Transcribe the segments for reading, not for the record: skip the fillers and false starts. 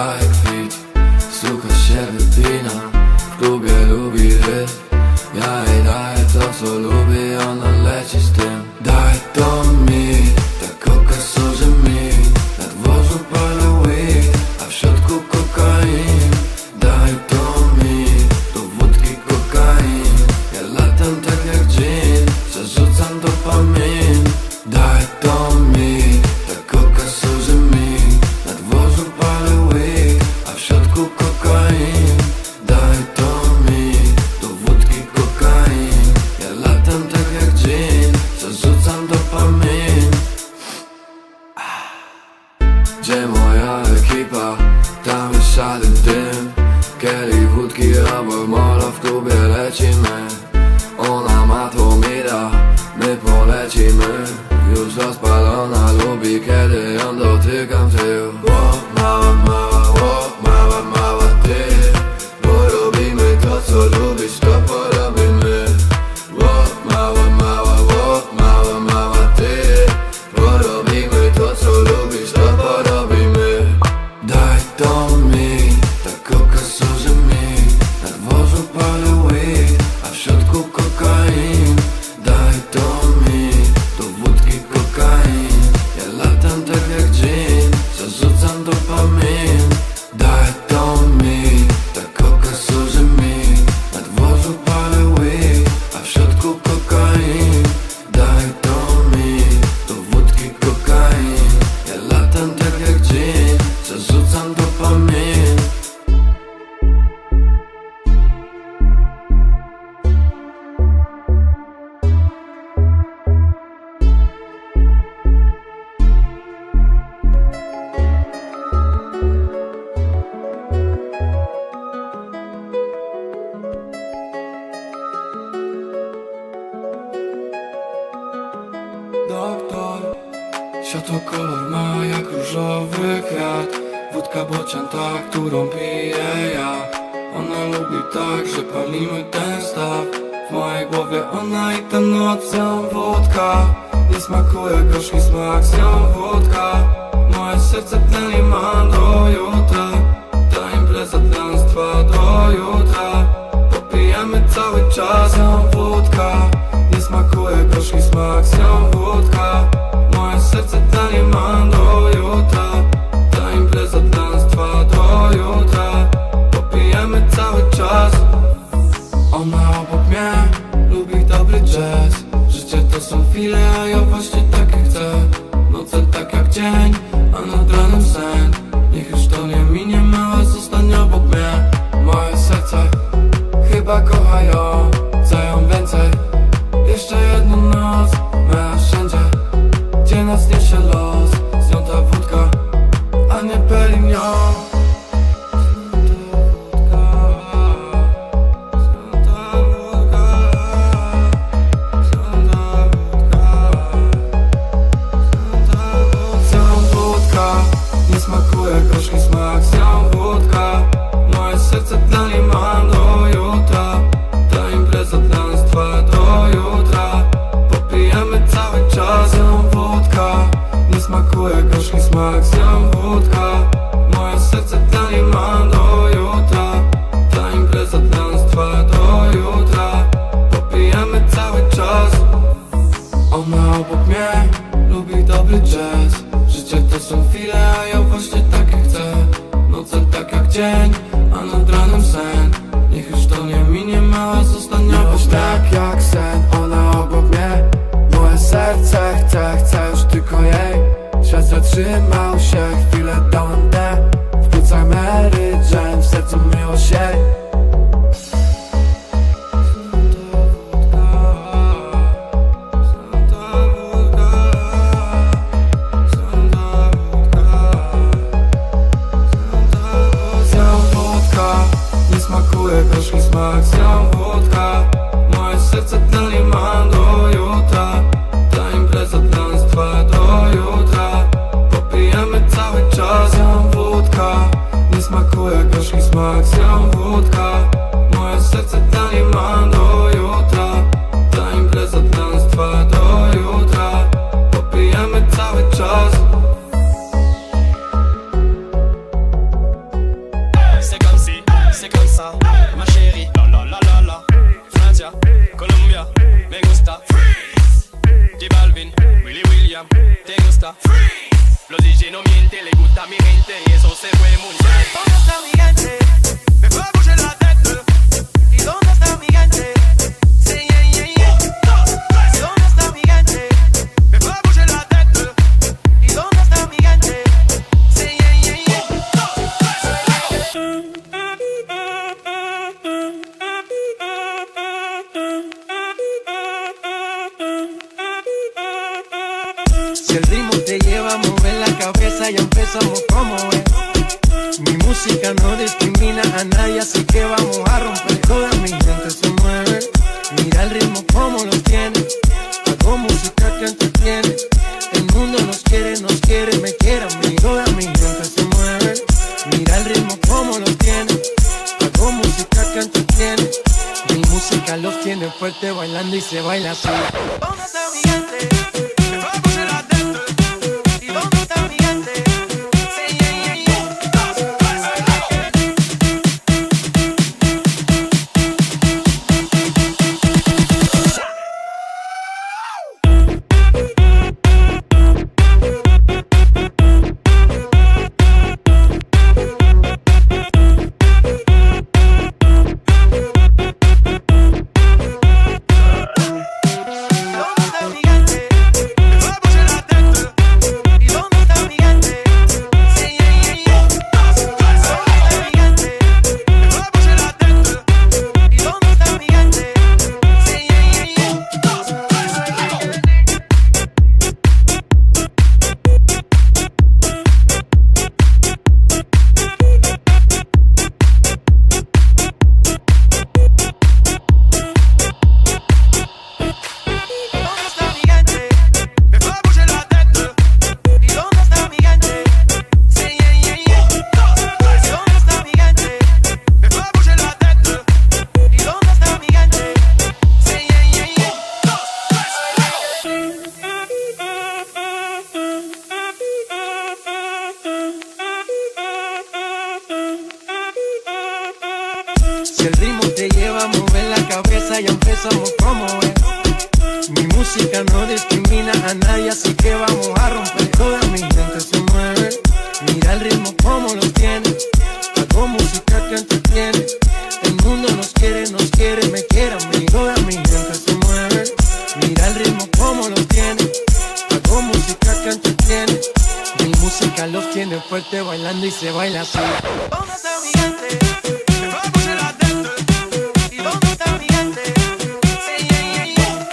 daje kwit, suka się wypina, w klubie lubi rytm. Ja jej daję to co lubi, ona leci z tym. Daj to mi, ta koka służy mi. Na dworzu palę weed, a w środku kokain. Daj to mi, do wódki kokain. Ja latam tak jak dżin, zarzucam dopamin. Daj to mi, ta koka służy mi. Na dworzu palę weed, a w środku kokain. Daj to mi, do wódki kokain. Ja latam tak jak dżin, zarzucam dopamin. Gdzie moja ekipa? Tam jest szary dym. Kielich wódki albo mola, w klubie lecimy. Ona ma to mira, my polecimy. Już rozpalona, lubi kiedy ją dotykam w tył. Mała, mała, mała, mała ty. Bo robimy to co lubisz, to porobimy. Mała, mała, mała, mała ty. Bo robimy to co lubisz, to porobimy. Daj to mi, ta koka służy mi. Na dworzu palę weed, a w środku kokain. Daj to mi, do wódki kokain. Ja latam tak jak dżin, zarzucam dopamin. Daj to mi, ta koka służy mi. Na dworzu palę weed, a w środku kokain. Daj to mi, do wódki kokain. Ja latam tak jak dżin, zarzucam dopamin. Doktor, światło kolor ma jak różowy kwiat. Wódka bocianta, którą piję ja. Ona lubi tak, że palimy ten staw. W mojej głowie ona i ta noc, ją wódka. Nie smakuje gorzki smak, z nią wódka. Moje serce tleni ma do jutra. Ta impreza dla nas trwa do jutra. Popijamy cały czas, ją wódka. Nie smakuje gorzki smak, z nią wódka. Moje serce tleni ma do jutra. Ta impreza dla nas trwa do jutra. Popijamy cały czas. Ona obok mnie lubi dobry jazz. Życie to są chwile, a ja właśnie takie chcę. Noce tak jak dzień, a nad ranem sen. Niech już to nie minie, mała, zostań obok mnie. Moje serce chyba kocha ją, chcę ją więcej. Jeszcze jedną noc, mea wszędzie, gdzie nas niesie los. Z nią ta wódka, a nie Perignon. Nie smakuje gorzki smak, z nią wódka. Moje serce dla niej mam do jutra. Ta impreza dla nas trwa do jutra. Popijamy cały czas, z nią wódka. Nie smakuje gorzki smak, z nią wódka. Moje serce dla niej mam do jutra. Ta impreza dla nas trwa do jutra. Popijamy cały czas. Ona obok mnie lubi dobry jazz. Życie to są chwile, a ja właśnie takie chcę. Noce tak jak dzień, a nad ranem sen. Niech już to nie minie, mała, zostań obok mnie. Tak jak sen, ona obok mnie. Moje serce chce już tylko jej. Świat zatrzymał się, chwilę dądę. W płucach Mary Jane, w sercu miłość jej. Nie smakuje gorzki smak, z nią wódka. Moje serce dla niej mam do jutra. Ta impreza dla nas trwa do jutra. Popijamy cały czas, z nią wódka. Nie smakuje gorzki smak, z nią wódka. Moje serce dla niej mam do jutra. Ta impreza dla nas trwa do jutra. Popijamy cały czas. cabeza, ya empezamos como es. Mi música no discrimina a nadie, así que vamos a romper. Toda mi gente se mueve, mira el ritmo como lo tiene. Hago música que entretiene, el mundo nos quiere, me quiere a mí. Toda mi gente se mueve, mira el ritmo como lo tiene. Hago música que entretiene, mi música los tiene fuerte bailando y se baila así. ¿Dónde está mi gente? Me va a poner adentro. ¿Y dónde está mi gente? Sí, yeah, yeah, yeah. Si el ritmo te lleva a mover la cabeza, ya empezamos como es. Mi música no discrimina a nadie, así que vamos a romper. Toda mi gente se mueve, mira el ritmo como lo tiene. Hago música que entretiene, el mundo nos quiere, me quiere a mí. Toda mi gente se mueve, mira el ritmo como lo tiene. Hago música que entretiene, mi música los tiene fuerte bailando y se baila así. ¿Dónde está mi gente? Me va a poner adentro. ¿Y dónde está mi gente? Sí, yeah, yeah, yeah.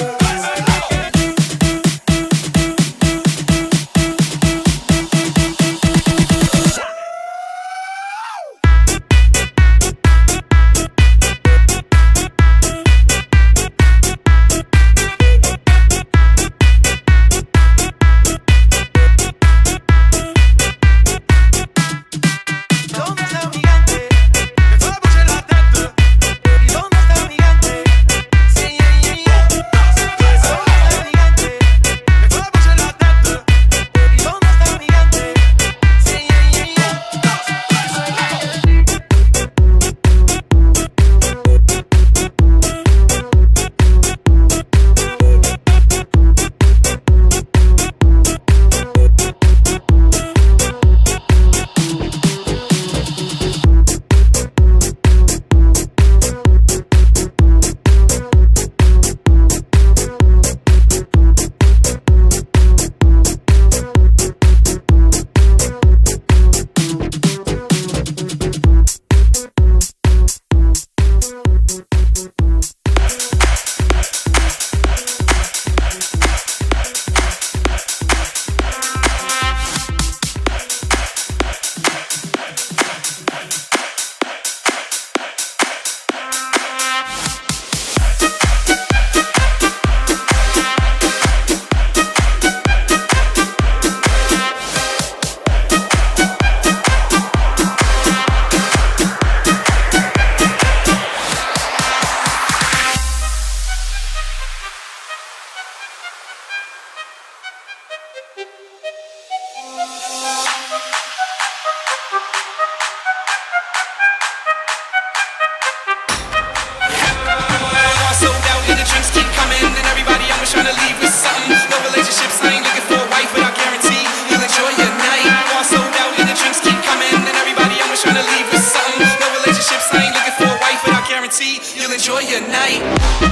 You'll enjoy your night.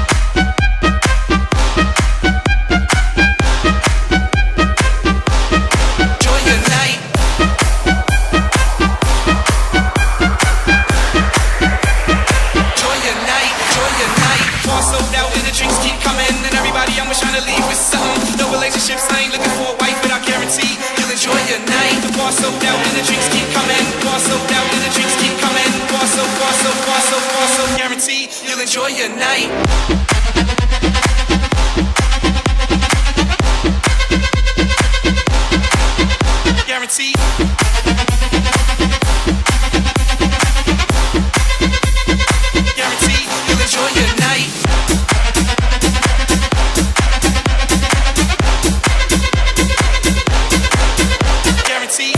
Enjoy your night. Enjoy your night. Enjoy your night. Bar sold out and the drinks keep coming, and everybody I'm trying to leave with something. No relationships, I ain't looking for a wife, but I guarantee you'll enjoy your night. bar sold out and the drinks keep coming. Bar sold out and the drinks keep coming. Bar so guarantee you'll enjoy your night. Guarantee. Guarantee you'll enjoy your night. Guarantee.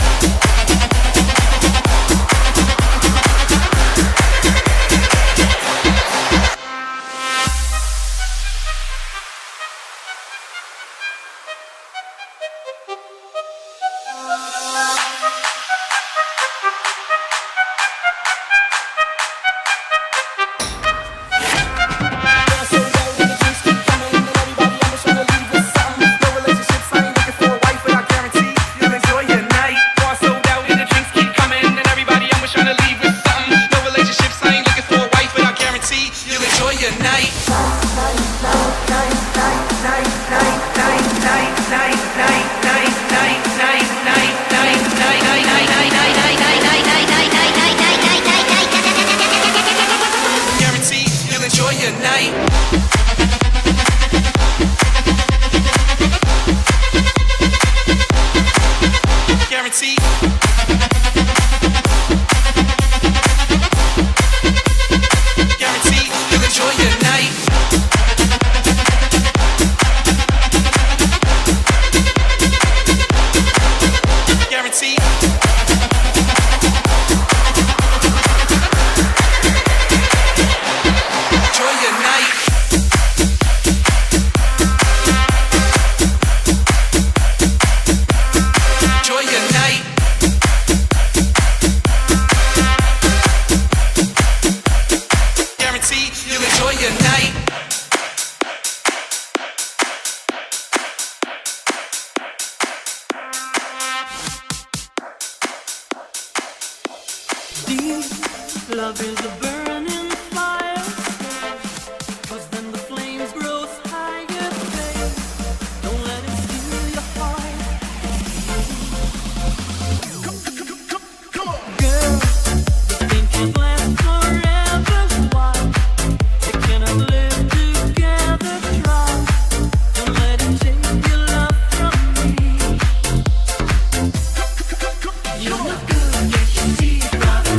Love is a burning fire, 'cause then the flames grow higher, babe. Don't let it steal your heart. Come on. Girl, the thing can't last forever. Why? They cannot live together. Try. Don't let it take your love from me. You're not good, can't you see, brother?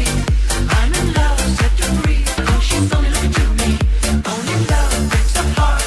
I'm in love, set you free. Oh, she's only looking to me. Only love breaks the heart.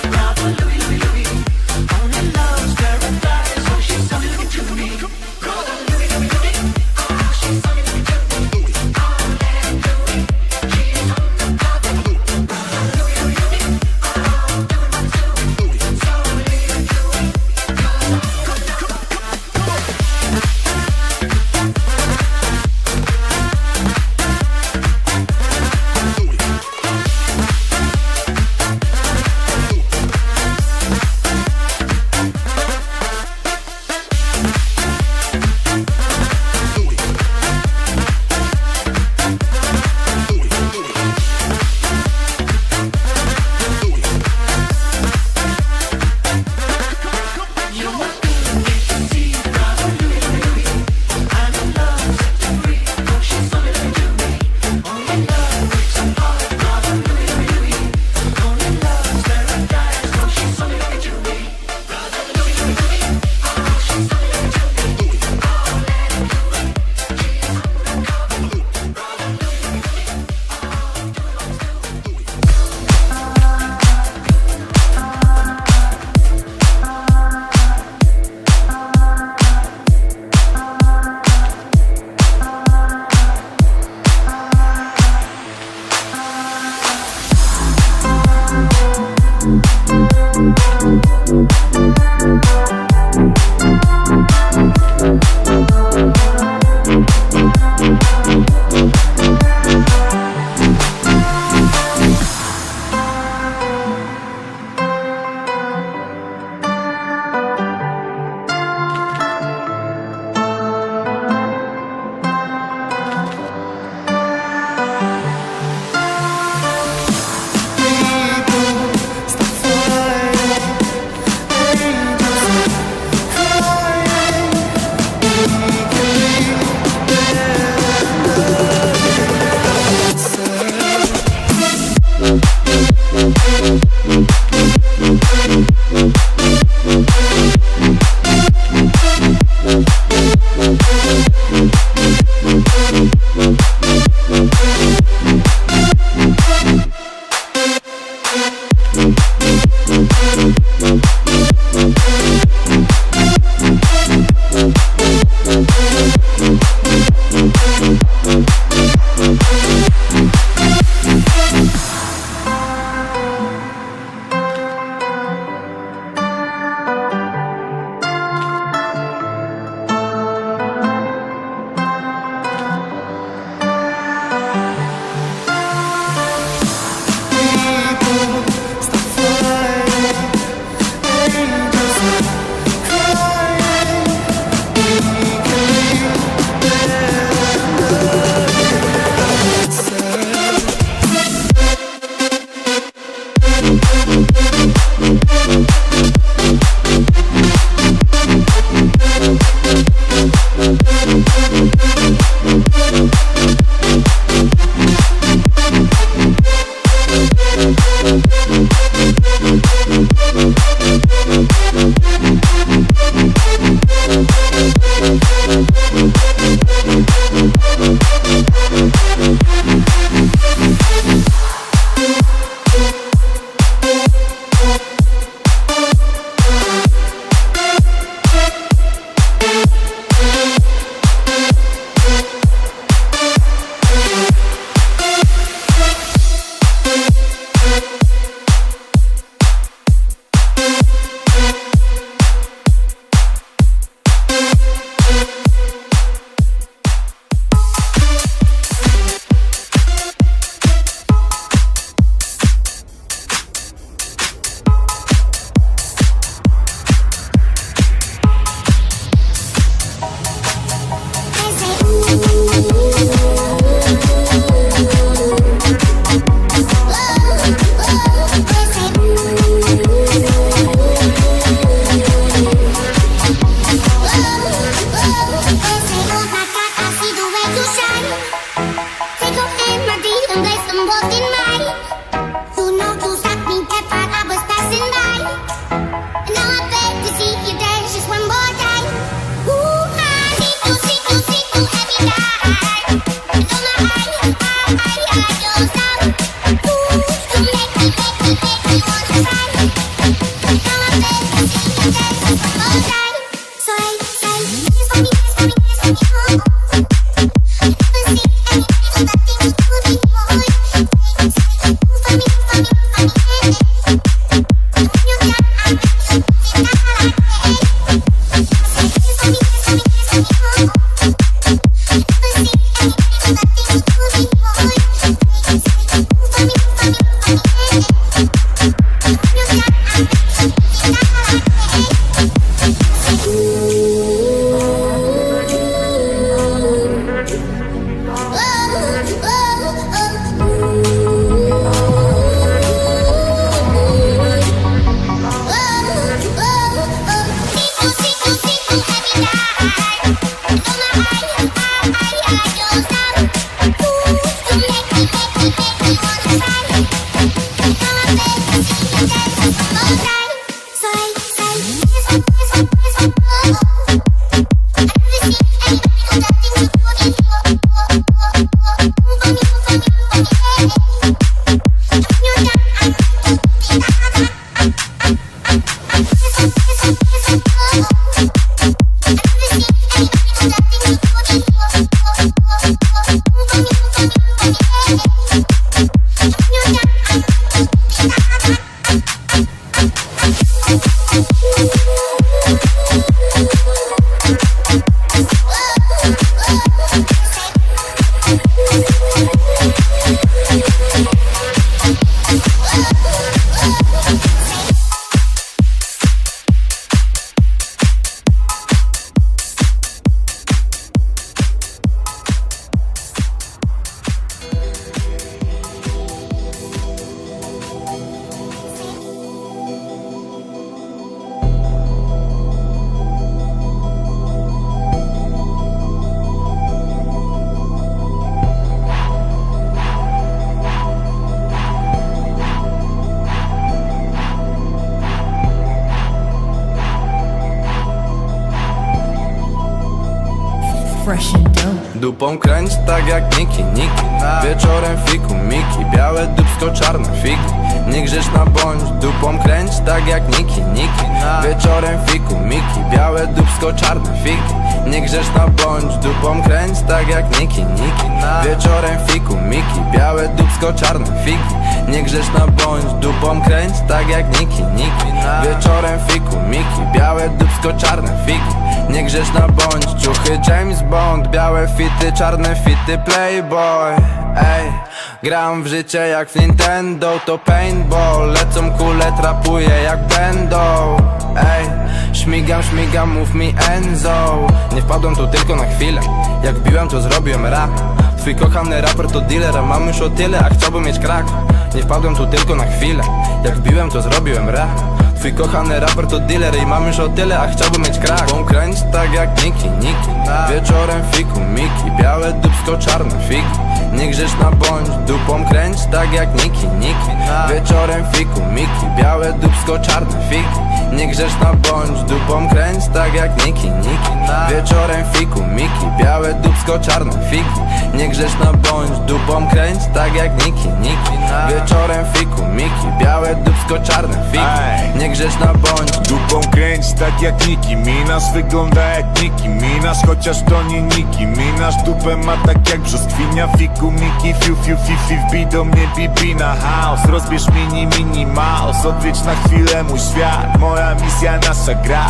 Dupą kręć tak jak Niki, Niki. Wieczorem fiku, Miki, białe dupsko, czarne figi. Nie grzeszna bądź, dupą kręć tak jak Niki, Niki. Wieczorem fiku, Miki, białe dupsko, czarne figi. Nie grzeszna bądź, dupą kręć tak jak Niki, Niki. Wieczorem fiku, Miki, białe dupsko, czarne figi. Nie grzeszna bądź, dupą kręć tak jak Niki, Niki. Wieczorem fiku, Miki, białe dupsko, czarne figi. Nie grzeszna bądź, ciuchy James Bond, białe fity, czarne fity Playboy. Ej, gram w życie jak w Nintendo, to paintball. Lecą kule, trapuję jak będą. Ej, śmigam, śmigam, mów mi Enzo. Nie wpadłem tu tylko na chwilę, jak biłem to zrobiłem rap. Twój kochany raper to dealer, a mam już o tyle, a chciałbym mieć krak. Nie wpadłem tu tylko na chwilę, jak biłem to zrobiłem rap. Twój kochany raper to dealer i mam już o tyle, a chciałbym mieć krak. Dupą kręć tak jak Niki, Niki. Wieczorem fiku, Miki, białe dupsko, czarne figi. Nie grzeszna bądź, dupą kręć tak jak Niki, Niki. Wieczorem fiku, Miki, białe dupsko, czarne figi. Nie grzeszna bądź, dupą kręć tak jak Niki, Niki. Wieczorem fiku, Miki, białe dupsko, czarne figi. Nie grzeszna bądź, dupą kręć tak jak Niki, Niki. Wieczorem fiku, Miki, białe dupsko, czarne figi. Nie grzeszna bądź, dupą kręć tak jak Nicki Minaj. Wygląda jak Nicki Minaj, chociaż to nie Nicki Minaj. Dupę ma tak jak brzoskwinia, fiku, Miki, fiu, fiu, fi, wbij do mnie bibi na house. Rozbierz mini mouse, odwiedź na chwilę mój świat. Moja misja, nasza gra.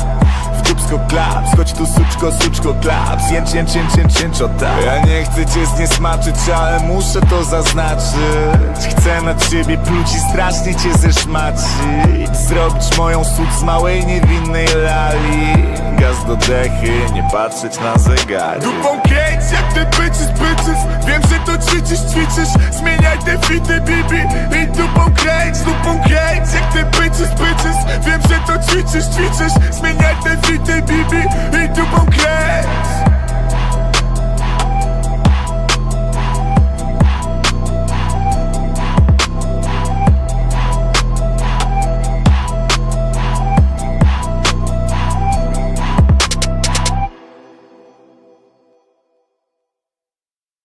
W dupsko klaps, chodź tu suczko klaps. Jęczęczęczęczęczo tak. Ja nie chcę cię zniesmaczyć, ale muszę to zaznaczyć. Chcę na ciebie pluć i strasznie cię zeszmacić. Zrobić moją sód z małej niewinnej lali. Gaz do dechy, nie patrzeć na zegar. Dupą kręć jak te bitches. Wiem, że to ćwiczysz. Zmieniaj te fity, bibi. I dupą kręć jak te bitches. Wiem, że to ćwiczysz. Zmieniaj te fity, bibi. I dupą kręć.